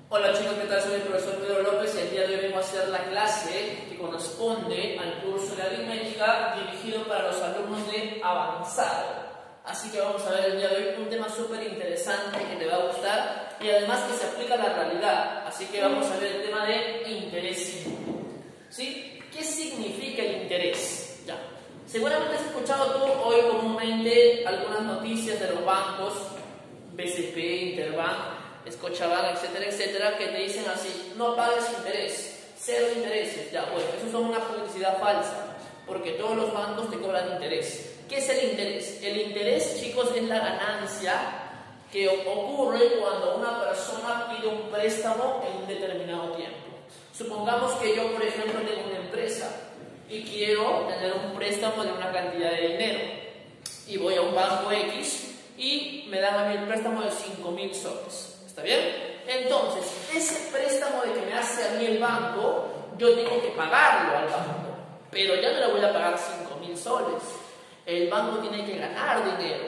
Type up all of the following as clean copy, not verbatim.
Hola chicos, ¿qué tal? Soy el profesor Pedro López y el día de hoy vengo a hacer la clase que corresponde al curso de aritmética dirigido para los alumnos de avanzado. Así que vamos a ver el día de hoy un tema súper interesante que te va a gustar y además que se aplica a la realidad. Así que vamos a ver el tema de interés. ¿Sí? ¿Qué significa el interés? Ya. Seguramente has escuchado tú hoy comúnmente algunas noticias de los bancos, BCP, Interbank, Scotiabank, etcétera, etcétera, que te dicen así: no pagues interés, cero intereses. Ya, bueno, eso es una publicidad falsa, porque todos los bancos te cobran interés. ¿Qué es el interés? El interés, chicos, es la ganancia que ocurre cuando una persona pide un préstamo en un determinado tiempo. Supongamos que yo, por ejemplo, tengo una empresa y quiero tener un préstamo de una cantidad de dinero y voy a un banco X y me dan a mí el préstamo de 5.000 soles. ¿Está bien? Entonces, ese préstamo de que me hace a mí el banco, yo tengo que pagarlo al banco, pero ya no le voy a pagar 5.000 soles. El banco tiene que ganar dinero.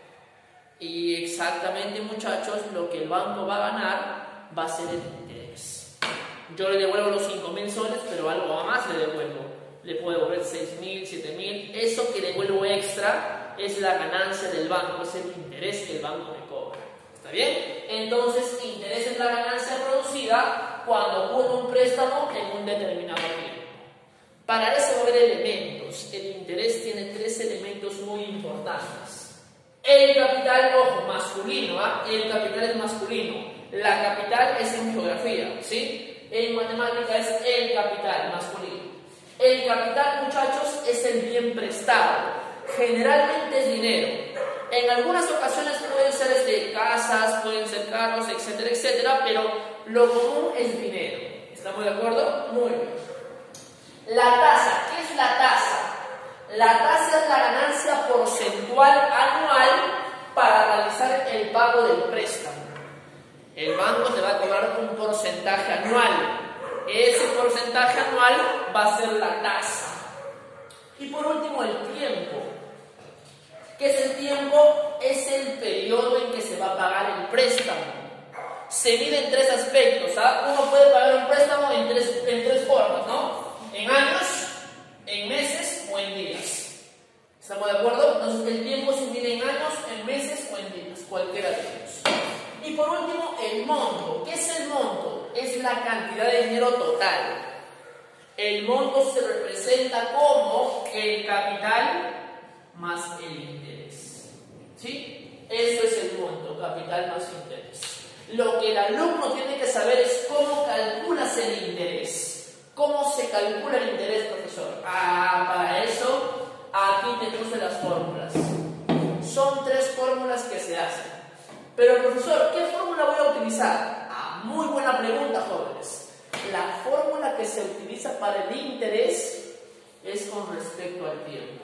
Y exactamente, muchachos, lo que el banco va a ganar va a ser el interés. Yo le devuelvo los 5.000 soles, pero algo más le devuelvo. Le puedo devolver 6.000, 7.000. Eso que devuelvo extra es la ganancia del banco, es el interés que el banco me cobra. ¿Está bien? Entonces, interés es la ganancia producida cuando ocurre un préstamo en un determinado tiempo. Para eso va a haber elementos. El interés tiene 3 elementos muy importantes. El capital, ojo, masculino, ¿ah? El capital es masculino. La capital es en geografía, ¿sí? En matemática es el capital masculino. El capital, muchachos, es el bien prestado. Generalmente es dinero. En algunas ocasiones pueden ser casas, pueden ser carros, etcétera, etcétera, pero lo común es dinero. ¿Estamos de acuerdo? Muy bien. La tasa, ¿qué es la tasa? La tasa es la ganancia porcentual anual para realizar el pago del préstamo. El banco te va a cobrar un porcentaje anual. Ese porcentaje anual va a ser la tasa. Y por último, el tiempo. ¿Qué es el tiempo? Es el periodo en que se va a pagar el préstamo. Se mide en 3 aspectos, ¿ah? Uno puede pagar un préstamo en tres formas, ¿no? En años, en meses o en días. ¿Estamos de acuerdo? Entonces el tiempo se mide en años, en meses o en días, cualquiera de ellos. Y por último, el monto. ¿Qué es el monto? Es la cantidad de dinero total. El monto se representa como el capital más el interés. ¿Sí? Eso es el monto, capital más interés. Lo que el alumno tiene que saber es cómo calculas el interés. ¿Cómo se calcula el interés, profesor? Para eso, aquí te puse las fórmulas. Son 3 fórmulas que se hacen. Pero, profesor, ¿qué fórmula voy a utilizar? Muy buena pregunta, jóvenes. La fórmula que se utiliza para el interés es con respecto al tiempo.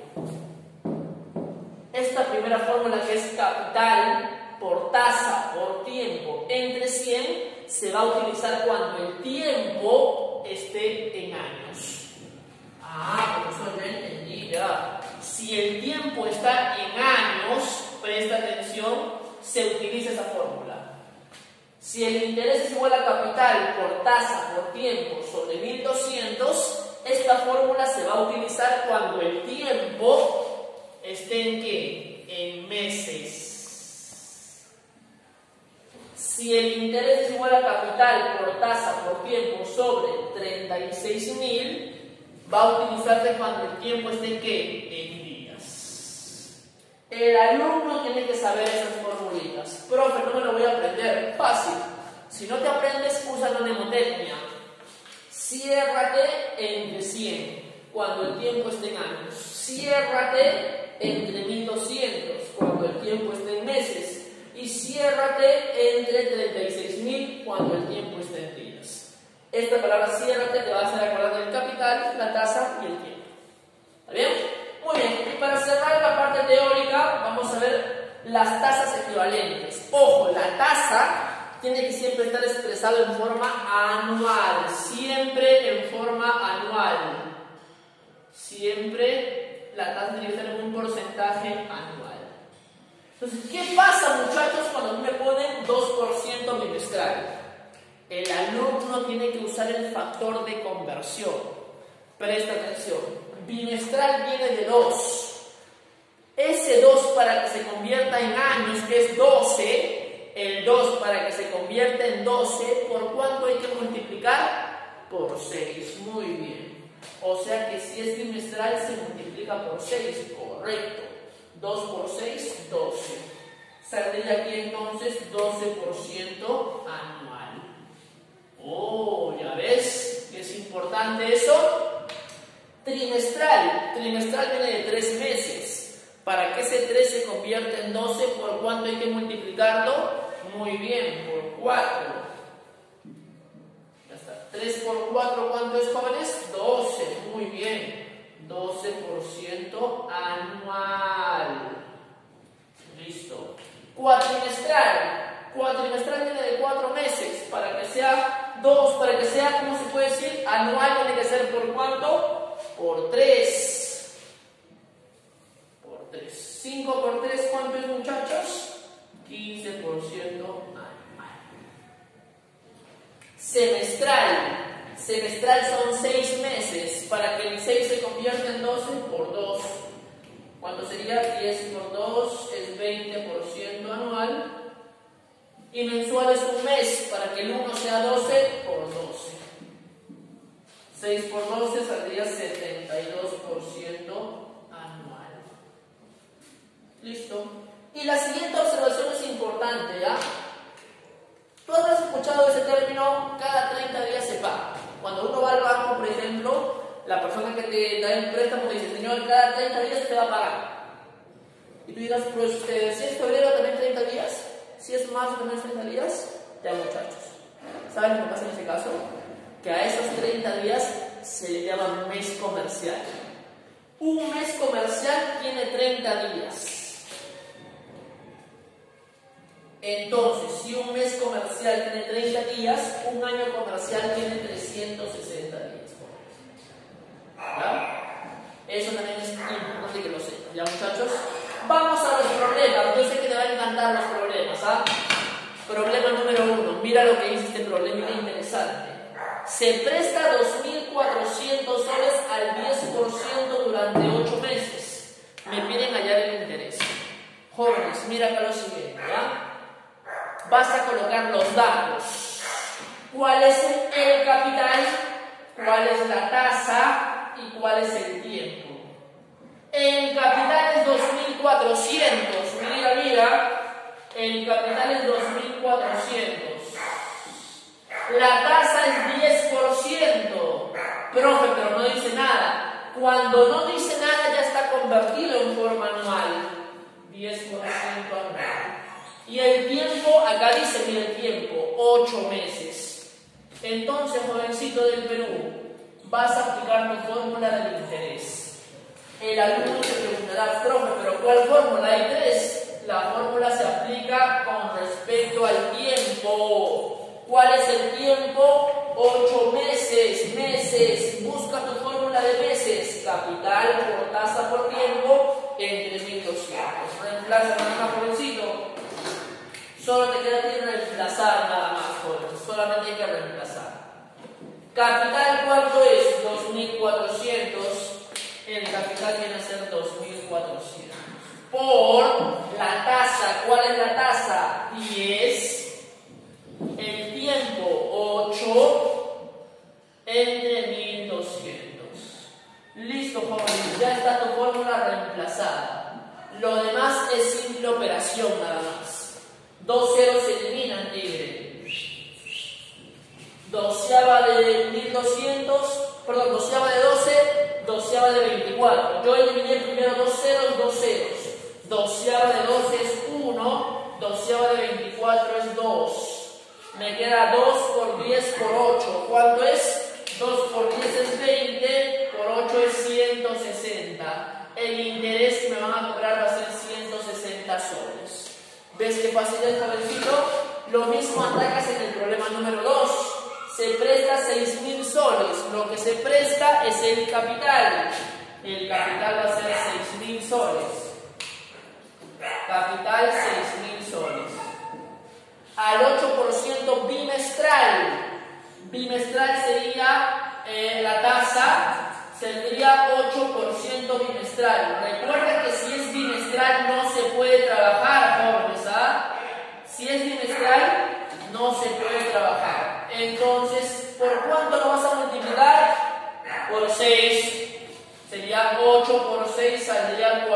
Esta primera fórmula, que es capital por tasa por tiempo entre 100, se va a utilizar cuando el tiempo esté en años. Profesor, ya entendí, ya. Si el tiempo está en años, presta atención, se utiliza esa fórmula. Si el interés es igual a capital por tasa por tiempo sobre 1200, esta fórmula se va a utilizar cuando el tiempo esté en ¿qué? En meses. Si el interés es igual a capital por tasa por tiempo sobre 36.000, va a utilizarse cuando el tiempo esté en ¿qué? En días. El alumno tiene que saber esas formulitas. Profe, no me lo voy a aprender. Fácil. Si no te aprendes, usa la mnemotecnia. Ciérrate entre 100 cuando el tiempo esté en años. Ciérrate entre 1200 cuando el tiempo esté en meses. Y ciérrate entre 36.000 cuando el tiempo esté en días. Esta palabra ciérrate te va a hacer acordar del capital, la tasa y el tiempo. ¿Está bien? Muy bien. Y para cerrar la parte teórica, vamos a ver las tasas equivalentes. Ojo, la tasa tiene que siempre estar expresado en forma anual. Siempre en forma anual. Siempre la tasa tiene que estar en un porcentaje anual. Entonces, ¿qué pasa, muchachos, cuando me ponen 2% bimestral? el alumno tiene que usar el factor de conversión. Presta atención. Bimestral viene de 2. Ese 2 para que se convierta en años, que es 12, el 2 para que se convierta en 12, ¿por cuánto hay que multiplicar? Por 6. Muy bien. O sea que si es bimestral se multiplica por 6. Correcto. 2 por 6, 12. Saldría aquí entonces 12% anual. Oh, ¿ya ves? ¿Que es importante eso? Trimestral. Trimestral viene de 3 meses. Para que ese 3 se convierta en 12, ¿por cuánto hay que multiplicarlo? Muy bien, por 4. Ya está. 3 por 4, ¿cuánto es, jóvenes? 12. Muy bien. 12% anual. Listo. Cuatrimestral. Cuatrimestral viene de 4 meses. Para que sea 2, para que sea, ¿cómo se puede decir? Anual tiene que ser ¿por cuánto? Por 3. 5 por 3, ¿cuánto es, muchachos? 15% anual. Semestral. Semestral son 6 meses. Para que el 6 se convierta en 12 por 2. ¿Cuánto sería? 10 por 2 es 20% anual. Y mensual es un mes. Para que el 1 sea 12 por 12. 6 por 12 saldría 72%. Listo. Y la siguiente observación es importante, ¿ya? Tú habrás escuchado ese término, cada 30 días se paga. Cuando uno va al banco, por ejemplo, la persona que te da el préstamo te dice, señor, cada 30 días te va a pagar. Y tú dirás, pues, si es febrero también 30 días, si es marzo también 30 días, ya, muchachos. ¿Saben lo que pasa en ese caso? Que a esos 30 días se le llama mes comercial. Un mes comercial tiene 30 días. Entonces, si un mes comercial tiene 30 días, un año comercial tiene 360 días. ¿Ya? Eso también es importante que lo sepan. ¿Ya, muchachos? Vamos a los problemas. Yo sé que te van a encantar los problemas. ¿Ah? Problema número 1. Mira lo que dice este problema interesante. Se presta 2.400 soles al 10% durante 8 meses. Me piden hallar el interés. Jóvenes, mira acá lo siguiente, ¿ya? Vas a colocar los datos. ¿Cuál es el capital? ¿Cuál es la tasa? ¿Y cuál es el tiempo? El capital es 2.400. Mira, mira. El capital es 2.400. La tasa es 10%. Profe, pero no dice nada. Cuando no dice nada ya está convertido en forma anual. 10% anual. Y el tiempo, acá dice, mira el tiempo, 8 meses. Entonces, jovencito del Perú, vas a aplicar tu fórmula del interés. El alumno se preguntará, profe, ¿pero cuál fórmula? Hay 3. La fórmula se aplica con respecto al tiempo. ¿Cuál es el tiempo? 8 meses. Meses. Busca tu fórmula de meses. Capital por tasa por tiempo entre 1.200. Reemplaza nada más, jovencito. Solo te queda que reemplazar nada más, jóvenes. Solamente hay que reemplazar. Capital, ¿cuánto es? 2.400. El capital viene a ser 2.400. Por la tasa. ¿Cuál es la tasa? 10. El tiempo, 8. Entre 1.200. Listo, jóvenes. Ya está tu fórmula reemplazada. Lo demás es simple operación nada más. 2 ceros se eliminan, tigre. Doceava de 1.200, perdón, doceava de 12, doceava de 24. Yo eliminé primero 2 ceros, 2 ceros. Doceava de 12 es 1, doceava de 24 es 2. Me queda 2 por 10 por 8. ¿Cuánto es? 2 por 10 es 20, por 8 es 160. El interés que me van a cobrar va a ser 160 soles. ¿Ves qué fácil es, jovencito? Lo mismo atacas en el problema número 2. Se presta 6.000 soles. Lo que se presta es el capital. El capital va a ser 6.000 soles. Capital 6.000 soles. Al 8% bimestral. Bimestral sería la tasa, sería 8% bimestral. Recuerda que si es bimestral no se puede trabajar, jóvenes, ¿ah? Si es bimestral no se puede trabajar. Entonces, ¿por cuánto lo vas a multiplicar? Por 6. Sería 8 por 6, saldría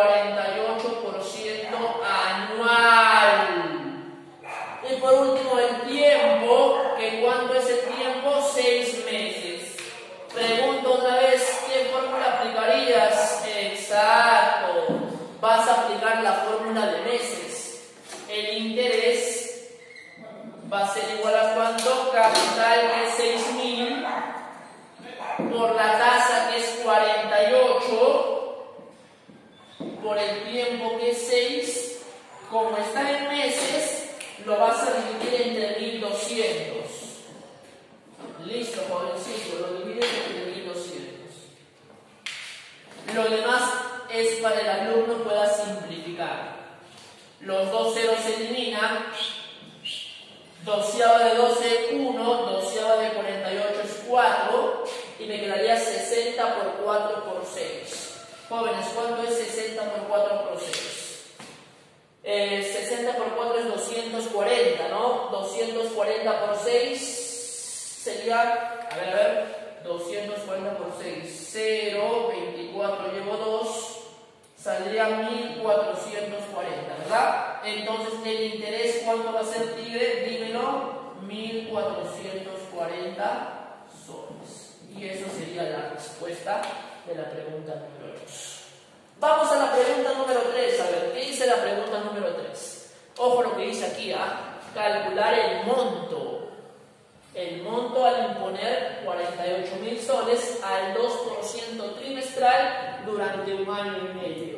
48% anual. Y por último, el tiempo, que ¿cuánto es el tiempo? 6 meses. Pregunto otra vez, ¿qué fórmula aplicarías? Exacto, vas a aplicar la fórmula de meses. El interés va a ser igual a ¿cuánto? Capital, que es 6.000, por la tasa, que es 48, por el tiempo, que es 6. Como está en meses, lo vas a dividir entre 1200. Listo, jovencito, lo divides entre 1200. Lo demás es para el alumno pueda simplificar. Los dos ceros se eliminan. Doceava de 12, 1. Doceava de 48 es 4. Y me quedaría 60 por 4 por 6. Jóvenes, ¿cuánto es 60 por 4 por 6? 60 por 4 es 240, ¿no? 240 por 6 sería, a ver, 240 por 6, 0, 24 llevo 2, saldría 1440, ¿verdad? Entonces, el interés, ¿cuánto va a ser, Tigre? Dímelo, 1440 soles. Y eso sería la respuesta de la pregunta número 2. Vamos a la pregunta número 3. A ver, ¿qué dice la pregunta número 3? Ojo lo que dice aquí, calcular el monto. El monto al imponer 48.000 soles al 2% trimestral durante un año y medio.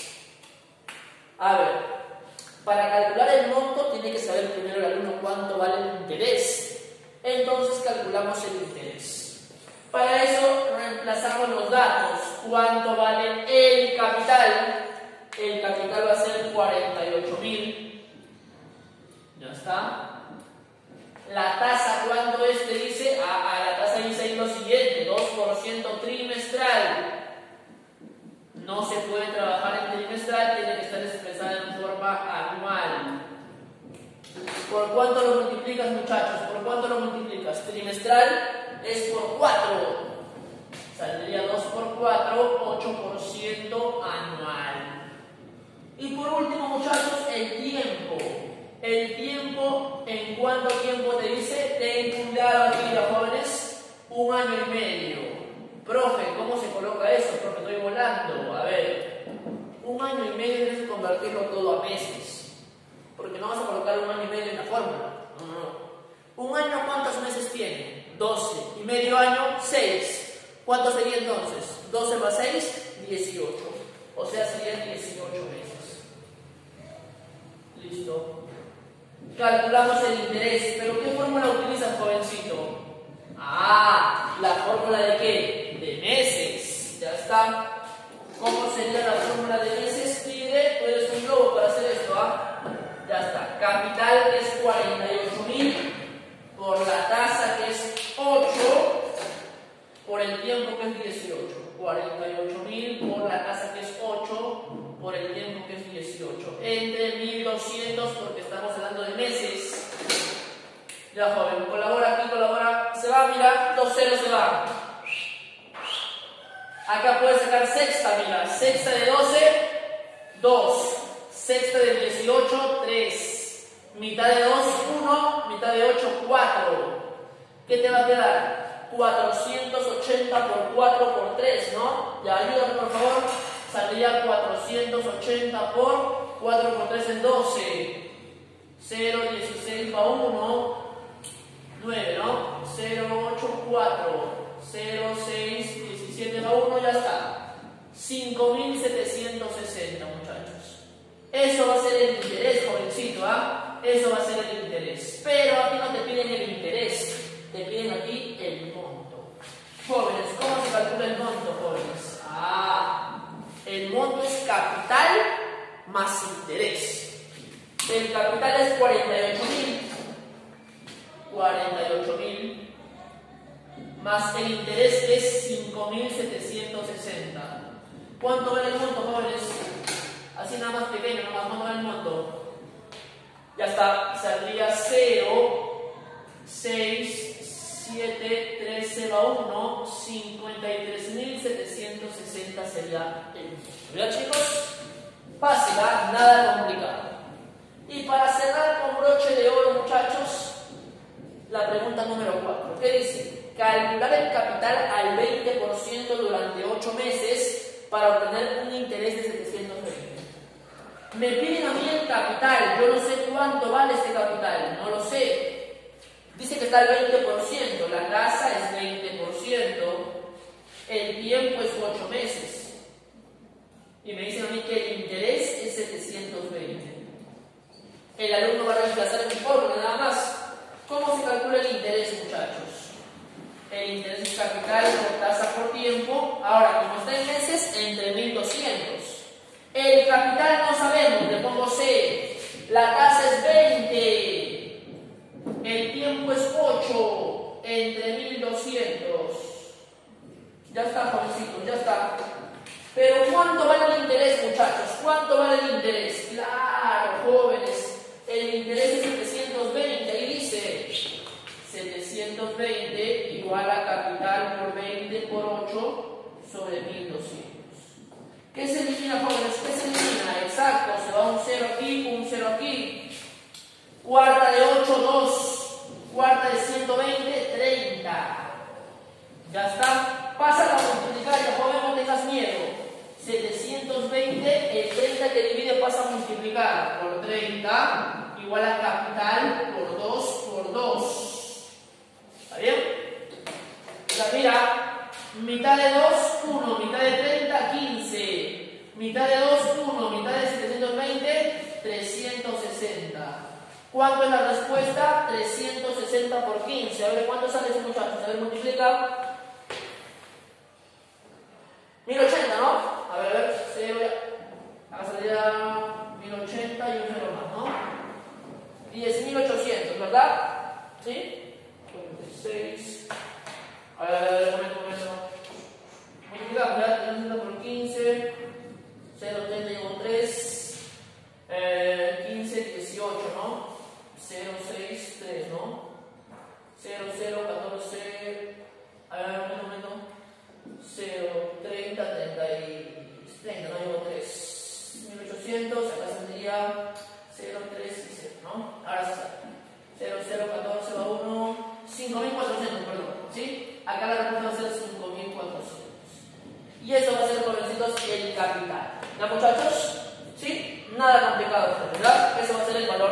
A ver, para calcular el monto tiene que saber primero el alumno cuánto vale el interés. Entonces calculamos el interés. Para eso reemplazamos los datos. ¿Cuánto vale el capital? El capital va a ser 48.000. Ya está. La tasa, ¿cuánto es? Te dice, la tasa dice ahí lo siguiente, 2% trimestral. No se puede trabajar en trimestral, tiene que estar expresada en forma anual. ¿Por cuánto lo multiplicas, muchachos? ¿Por cuánto lo multiplicas? Trimestral es por 4. Saldría 2 por 4, 8% anual. Y por último, muchachos, el tiempo. El tiempo, ¿en cuánto tiempo te dice? Ten cuidado aquí, jóvenes, 1 año y medio. Profe, ¿cómo se coloca eso? Profe, estoy volando. A ver, 1 año y medio tienes que convertirlo todo a meses. Porque no vas a colocar 1 año y medio en la fórmula. No. 1 año, ¿cuántos meses tiene? 12. Y medio año, 6. ¿Cuánto sería entonces? 12 más 6, 18. O sea, serían 18 meses. Listo. Calculamos el interés. ¿Pero qué fórmula utilizas, jovencito? ¿La fórmula de qué? De meses. Ya está. ¿Cómo sería la fórmula de meses? Tigre, tú eres un globo para hacer esto, Ya está. Capital, que es 48.000, por la tasa, que es 8, por el tiempo, que es 18. 48.000 por la tasa, que es 8, por el tiempo, que es 18. Entre 1.200, porque estamos hablando de meses. Ya, joven, colabora aquí, colabora. Se va, mira, 2 ceros se van. Acá puedes sacar sexta, mira. Sexta de 12, 2. Sexta de 18, 3. Mitad de 2, 1. Mitad de 8, 4. ¿Qué te va a quedar? 480 por 4 por 3, ¿no? Ya, ayúdame, por favor. Saldría 480 por 4 por 3 en 12. 0, 16 va 1. 9, ¿no? 0, 8, 4. 0, 6, 17 va 1, ya está. 5.760, muchachos. Eso va a ser el interés, jovencito, Eso va a ser el interés. Pero aquí no te piden el interés. Te piden aquí el monto. Jóvenes, ¿cómo se calcula el monto, jóvenes? El monto es capital más interés. El capital es 48.000. 48.000 más el interés es 5.760. ¿Cuánto vale el monto, jóvenes? Así nada más pequeño, nomás, ¿cuánto vale el monto? Ya está, saldría 0, 6, 7, 3, 0, 1, 53.760 sería el monto. ¿Verdad, chicos? Fácil, nada complicado. Y para cerrar con broche de oro, muchachos, la pregunta número 4. ¿Qué dice? Calcular el capital al 20% durante 8 meses para obtener un interés de 720. Me piden a mí el capital, yo no sé cuánto vale este capital, no lo sé. Dice que está al 20%, la tasa es 20%, el tiempo es 8 meses. Y me dicen a mí que el interés es 720. El alumno va a reemplazar mi fórmula nada más. ¿Cómo se calcula el interés, muchachos? El interés es capital por tasa por tiempo. Ahora, como está en meses, entre 1200. El capital no sabemos, le pongo C. La tasa es 20. El tiempo es 8. Entre 1200. Ya está, jovencitos, ya está. Pero ¿cuánto vale el interés, muchachos? ¿Cuánto vale el interés? Claro, jóvenes. El interés es 720. Ahí dice 720 igual a capital por 20 por 8 sobre 1200. ¿Qué se elimina, jóvenes? ¿Qué se elimina? Exacto, se va un 0 aquí, un 0 aquí. Cuarta de 8, 2. Cuarta de 120, 30. Ya está. Pasa a multiplicar, ya joven, no tengas miedo. 720, el 30 que divide pasa a multiplicar por 30, igual a capital por 2 por 2. ¿Está bien? O sea, mira, mitad de 2, 1, mitad de 30, 15. Mitad de 2, 1, mitad de 720, 360. ¿Cuánto es la respuesta? 360 por 15. A ver, ¿cuánto sale ese muchacho? A ver, multiplica. 1080, ¿no? A ver, 0, acá saldría 1080 y un 0 más, ¿no? 10.800, ¿verdad? ¿Sí? 46. A ver, un momento. Multiplicamos, ¿verdad? 360 por 15. 0,30 llevo 3. 15, 18, ¿no? 0, 6, 3, ¿no? 0, 0, 14. A ver, un momento. 0, 30, 30 y 30, no llevo 3. 1800, acá saldría 0, 3 y 0, ¿no? Ahora sí sale. 0, 0, 14 va 1, 5400, perdón, ¿sí? Acá la respuesta va a ser 5400. Y eso va a ser, jovencitos, el capital. ¿Ya, muchachos? ¿Sí? Nada complicado, ¿verdad? Eso va a ser el valor